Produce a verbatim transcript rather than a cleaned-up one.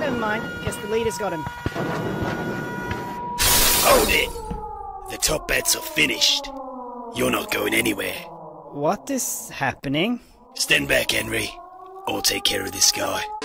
Never mind. Guess the leader's got him. Hold it! The top bets are finished. You're not going anywhere. What is happening? Stand back, Henry. I'll take care of this guy.